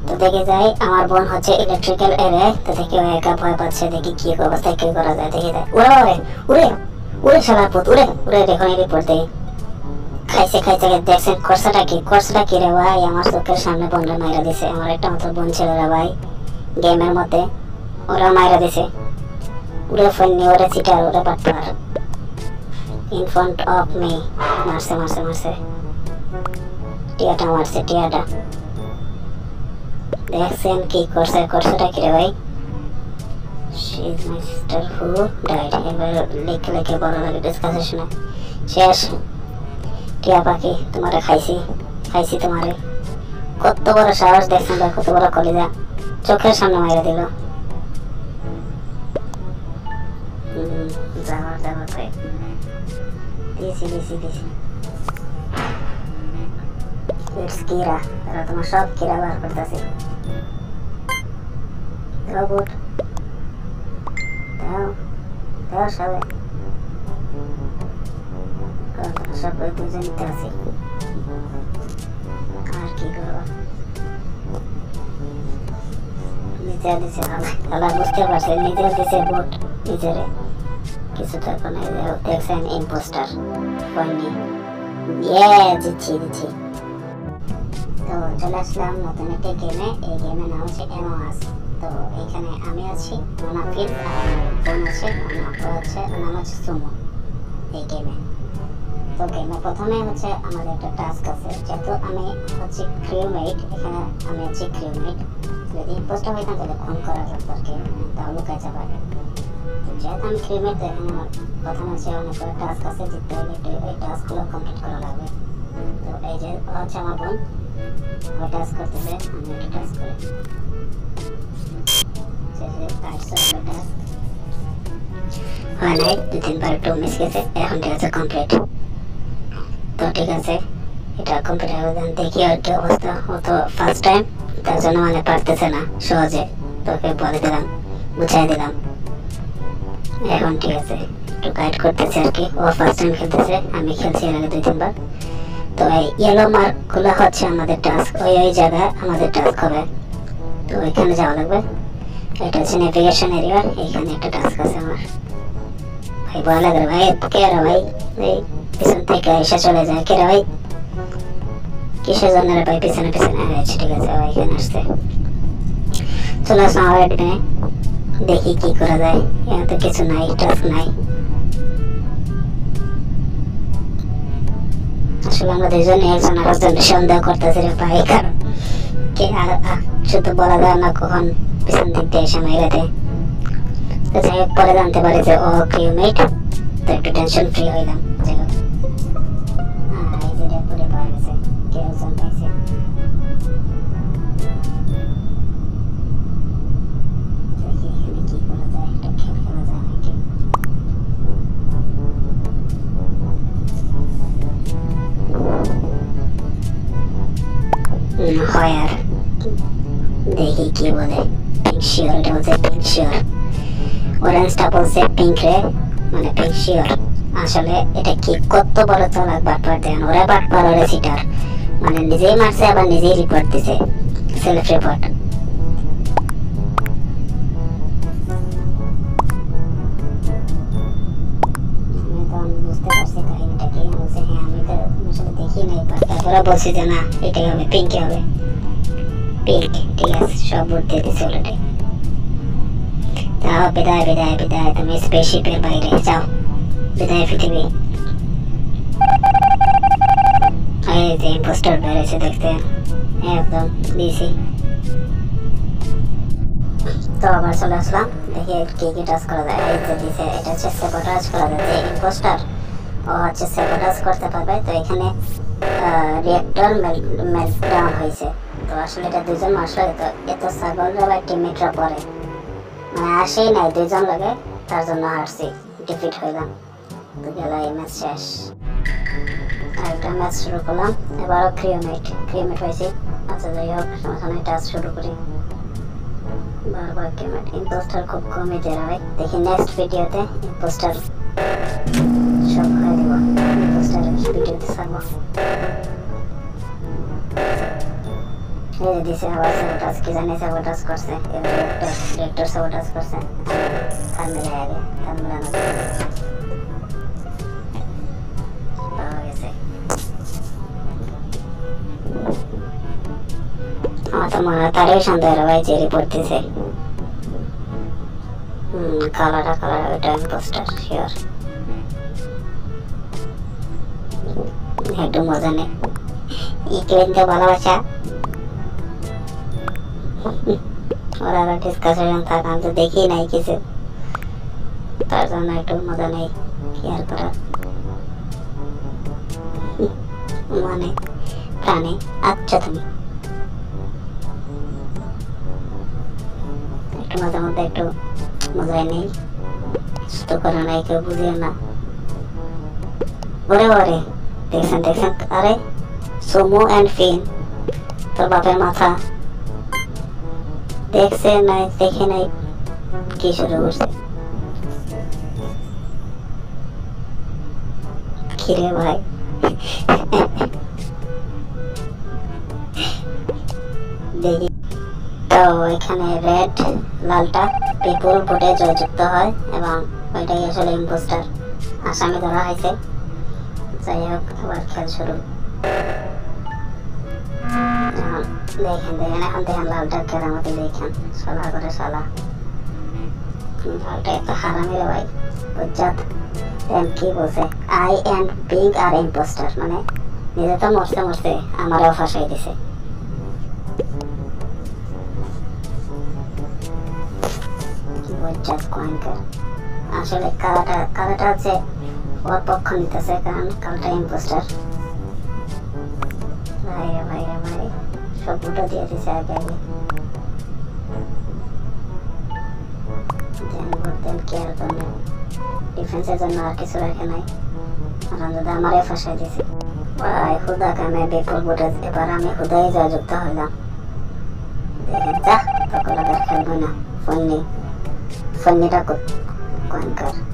তো দেখে যাই আমার বোন হচ্ছে ইলেকট্রিক্যাল এরিয়ায়। তো দেখি ও একা ভয় পাচ্ছে, দেখি কি অবস্থায় কি করা যায়। দেখি যায় উড়ে উড়ে উড়ে উড়ে শালার পুত উড়ে উড়ে দেখুন রিপোর্ট দেখি খাইছে খাইছে। দেখছেন কোর্সটা কি রে ভাই, আমার চোখের সামনে বোনরা মাইরা দিছে। আমার একটা মতো বোন ছিল রে ভাই গেমের মধ্যে, ওরা মাইরা দিছে। উড়ে ফোননি, ওরে চিটার, ওরে পাটপার ইন ফ্রন্ট অফ মি মারছে মারছে মারছে টিয়াটা মারছে টিয়াটা। দেখছেন কি করছে, কোর্সটা কি রে ভাই, she is my sister who died। এবার লিখে লিখে বড় লাগে ডিসকাশনে শেষ। টিয়া পাখি তোমারে খাইছি খাইছি তোমারে। কত বড় সাহস দেখছেন ভাই, কত বড় কলিজা, চোখের সামনে মাইরা দিল। যাবার যাবার ভাই দিয়েছি দিয়েছি দিয়েছি। ইটস কিরা, তারা তোমার সব কিরা বার করতেছে। দাও বুট দাও দাও সবাই, সব বুঝে নিতে আছে। আর কি করবো, নিজে দিছে আল্লাহ বুঝতে পারছে, নিজে দিছে বুট নিজেরে কিছু তো এখন দেখছেন ইম্পোস্টার হয়নি। দিচ্ছি দিচ্ছি। তো চলে আসলাম নতুন একটা গেমে। এই গেমের নাম হচ্ছে এমওএস। তো এখানে আমি আছি, মোনাফিল, আর বোন আছে, ওর নাম হচ্ছে সুমো এই গেমে। তো গেমে প্রথমে হচ্ছে আমাদের একটা টাস্ক আছে, যেহেতু আমি হচ্ছে ক্রিউমেট, এখানে আমি হচ্ছে ক্রিউমেট। যদি ইম্পোস্টার হইতাম তাহলে খুন করা যেত আর কি, তাও লুকাই যাবে। তো যেহেতু আমি ক্রিউমেট, তো এখানে আমার প্রথমে হচ্ছে অনেকগুলো টাস্ক আছে, জিততে হলে এই টাস্কগুলো কমপ্লিট করা লাগবে। তো এই যে হচ্ছে আমার বোন, ও টাস্ক করতেছে, আমি একটা টাস্ক করি। হয় নাই, 2-3 বার একটু মিস গেছে, এখন ঠিক আছে কমপ্লিট। তো ঠিক আছে, এটা কমপ্লিট হয়ে যান, দেখি আর কি অবস্থা। ও তো ফার্স্ট টাইম, তার জন্য মানে পারতেছে না সহজে, তোকে বলে দিলাম, বুঝাই দিলাম। এখন ঠিক আছে, একটু গাইড করতেছে আর কি। ও ফার্স্ট টাইম খেলতেছে, আমি খেলছি এর আগে 2-3 বার। তো এই ইয়েলো মার্ক গুলো হচ্ছে আমাদের টাস্ক, ওই জায়গায় আমাদের টাস্ক হবে। তো ওইখানে যাওয়া লাগবে। এটা হচ্ছে নেভিগেশন এরিয়া, এইখানে একটা টাস্ক আছে আমার। ভাই ভয় লাগে ভাই, কে রে ভাই, এই পিছন থেকে এসে চলে যায়, কে রে ভাই, কিসের জন্য রে ভাই পিছনে পিছনে। আচ্ছা ঠিক আছে, এখানে আসছে, চলে আসলাম আমার এখানে, দেখি কি করা যায়। এখানে তো কিছু নাই, টাস্ক নাই। আসলে আমরা দুজনে একজন আরেকজনের সন্দেহ করতেছি রে ভাই, কারণ কে শুধু বলা যায় না কখন পিছন দিক দিয়ে এসে মাইরা দেয়। তো যাই হোক, পরে জানতে পারি যে ও ক্রিউমেট, তো একটু টেনশন ফ্রি হইলাম। যাই হোক, এই যে রেপুরে পাওয়া গেছে, কেউ একজন পাইছে। দেখি এখানে কি করা যায়, একটা খেল খেলা যায় নাকি। হয় আর দেখি কি বলে। পিঙ্ক শিওর, এটা বলছে পিঙ্ক শিওর। অরেঞ্জটা বলছে পিঙ্ক রে, মানে পিঙ্ক শিওর। আসলে এটা কি, কত বড় চালাক বাটপার দেন ওরা, বাটপার ওরা সিটার, মানে নিজেই মারছে আবার নিজেই রিপোর্ট দিছে, সেলফ রিপোর্ট। বুঝতে পারছি কাহিনীটা কি, বলছে হ্যাঁ আমি তো আসলে দেখি নাই, তারপরে বলছি যে না এটাই হবে, পিঙ্কই হবে, পিঙ্ক। ঠিক আছে, সব ভোট দিয়ে দিচ্ছে অলরেডি। যাও, বিদায় বিদায় বিদায়, তুমি স্পেসশিপের বাইরে যাও, বিদায় পৃথিবী। এই যে ইম্পোস্টার বেড়েছে দেখতে, একদম দিয়েছি। তো আবার চলে আসলাম, দেখি কি কি টাস্ক করা যায়। এই যে দিছে, এটা হচ্ছে সেবোটাজ করা যায়। যে ইম্পোস্টার ও হচ্ছে সেবোটাজ করতে পারবে। তো এখানে রিয়েক্টর মেল্টডাউন হয়েছে। তো আসলে এটা দুজন আসলে, তো এত ছাগলরা বা টিমমেটরা পরে মানে আসেই নাই, দুজন লাগে, তার জন্য হারছি, ডিফিট হইলাম। তো গেল এই ম্যাচ শেষ। আরেকটা ম্যাচ শুরু করলাম, এবারও ক্রিউমেট হয়েছি। আচ্ছা যাই হোক, সমস্যা টাস্ক শুরু করি। বারবার ক্রিউমেট, ইম্পোস্টার খুব কমই দেওয়া হয়। দেখি নেক্সট ভিডিওতে ইম্পোস্টার সব খাই দেবো, ইম্পোস্টারের ভিডিওতে ছাড়বো। এই যে দিছে আবার সাবোটাজ কি জানি সাবোটাজ করছে ডিরেক্টর সাবোটাজ করছে তার মিলে আগে তার মিলানো পাওয়া গেছে আমার তো মনে হয় তারই সন্দেহ ভাই যে রিপোর্ট দিছে কালার ওইটা ইম্পোস্টার শিওর একটু মজা নেই ইকুয়েন্টে ভালোবাসা ওরা আবার ডিসকাশন থাক আমি তো দেখি নাই কিছু তার জন্য একটু মজা নেই কেয়ার করার মানে প্রাণে আচ্ছা তুমি একটু মাঝে মধ্যে একটু মজাই নেই তো করে নাই কেউ বুঝিও না ওরে ওরে দেখছেন আরে সোমো অ্যান্ড ফিন তোর বাপের মাথা দেখছে নাই দেখে নাই কি শুরু করছে কিরে ভাই দেখি তো এখানে রেড লালটা পিপুল ভোটে জয়যুক্ত হয় এবং ওইটাই আসলে ইম্পোস্টার আসামি ধরা হয়েছে যাই হোক আবার খেল শুরু দেখেন এখন দেখেন লালটার কেরামতি দেখেন সালা করে সালা লালটা এত হারামি রে ভাই বুঝাত কি বলছে I and being are impostor মানে নিজে তো মরতে আমারও ফাঁসাই দিছে বুঝাত কয়েনকার আসলে কালাটা হচ্ছে ওর পক্ষ নিতেছে কারণ কালটা ইম্পোস্টার ভাই সব ভোটও দিয়ে দিছে আগে ভোট দেন কেয়ার করেন ডিফেন্সের জন্য আর কিছু রাখে নাই রামদাদা আমারে ফাঁসাই দিছে ভাই খুদা কামে বিপুল ভোটে এবার আমি খুদাই জয়যুক্ত হইলাম দেখেন যা তখন আর খেলবো না ফন্নিটা কয়েনকার